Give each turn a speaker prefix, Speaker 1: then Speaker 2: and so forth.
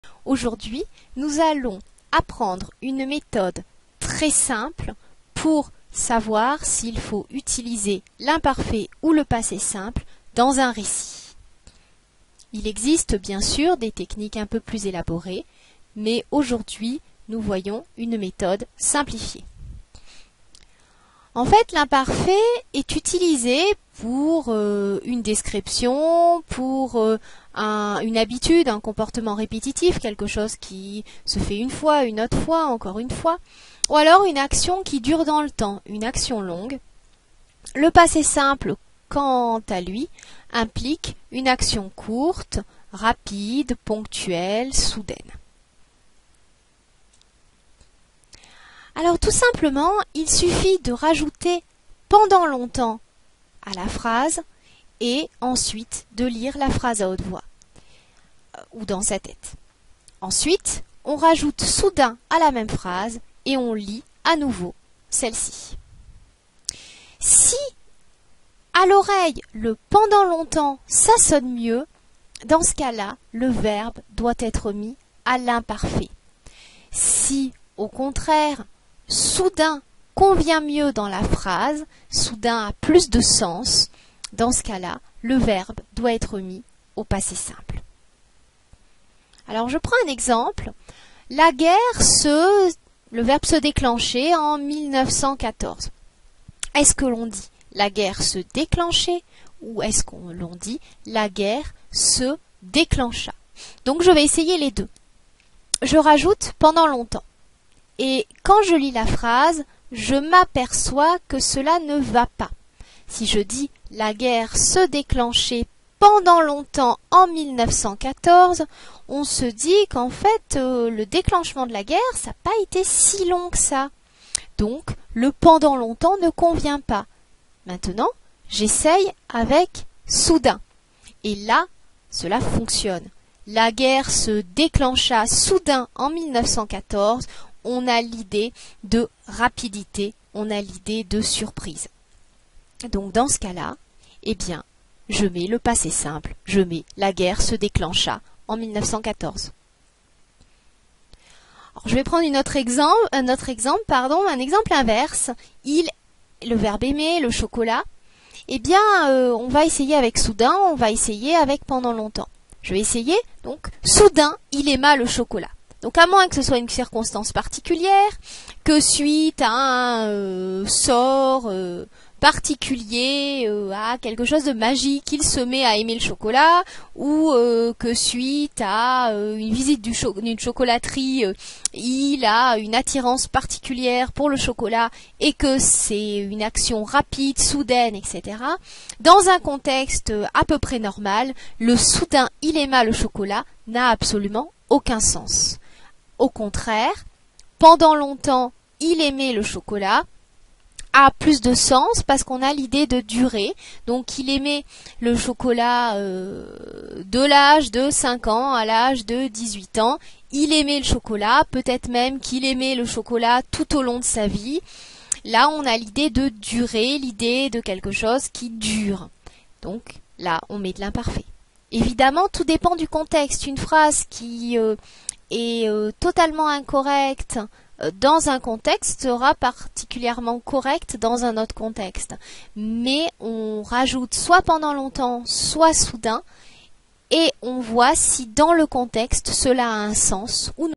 Speaker 1: Aujourd'hui, nous allons apprendre une méthode très simple pour savoir s'il faut utiliser l'imparfait ou le passé simple dans un récit. Il existe bien sûr des techniques un peu plus élaborées, mais aujourd'hui, nous voyons une méthode simplifiée. En fait, l'imparfait est utilisé pour une description, pour une habitude, un comportement répétitif, quelque chose qui se fait une fois, une autre fois, encore une fois, ou alors une action qui dure dans le temps, une action longue. Le passé simple, quant à lui, implique une action courte, rapide, ponctuelle, soudaine. Alors tout simplement, il suffit de rajouter pendant longtemps à la phrase et ensuite de lire la phrase à haute voix ou dans sa tête. Ensuite, on rajoute soudain à la même phrase et on lit à nouveau celle-ci. Si à l'oreille le pendant longtemps ça sonne mieux, dans ce cas-là, le verbe doit être mis à l'imparfait. Si au contraire, soudain convient mieux dans la phrase, soudain a plus de sens, dans ce cas-là, le verbe doit être mis au passé simple. Alors je prends un exemple. La guerre le verbe se déclenchait en 1914. Est-ce que l'on dit la guerre se déclenchait ou est-ce qu'on dit la guerre se déclencha? Donc je vais essayer les deux. Je rajoute pendant longtemps. Et quand je lis la phrase, je m'aperçois que cela ne va pas. Si je dis la guerre se déclenchait pendant longtemps en 1914, on se dit qu'en fait le déclenchement de la guerre, ça n'a pas été si long que ça. Donc le pendant longtemps ne convient pas. Maintenant, j'essaye avec soudain. Et là, cela fonctionne. La guerre se déclencha soudain en 1914. On a l'idée de rapidité, on a l'idée de surprise. Donc dans ce cas-là, eh bien, je mets le passé simple, je mets la guerre se déclencha en 1914. Alors, je vais prendre un exemple inverse. Le verbe aimer, le chocolat. Eh bien, on va essayer avec soudain, on va essayer avec pendant longtemps. Je vais essayer, donc, soudain, il aima le chocolat. Donc à moins que ce soit une circonstance particulière, que suite à un sort particulier, à quelque chose de magique, il se met à aimer le chocolat, ou que suite à une visite d'une chocolaterie, il a une attirance particulière pour le chocolat et que c'est une action rapide, soudaine, etc. Dans un contexte à peu près normal, le soudain il aima le chocolat n'a absolument aucun sens. Au contraire, pendant longtemps, il aimait le chocolat, a plus de sens parce qu'on a l'idée de durée. Donc il aimait le chocolat de l'âge de 5 ans à l'âge de 18 ans. Il aimait le chocolat, peut-être même qu'il aimait le chocolat tout au long de sa vie. Là, on a l'idée de durée, l'idée de quelque chose qui dure. Donc là, on met de l'imparfait. Évidemment, tout dépend du contexte. Une phrase qui est totalement incorrecte dans un contexte sera particulièrement correcte dans un autre contexte. Mais on rajoute soit pendant longtemps, soit soudain, et on voit si dans le contexte cela a un sens ou non.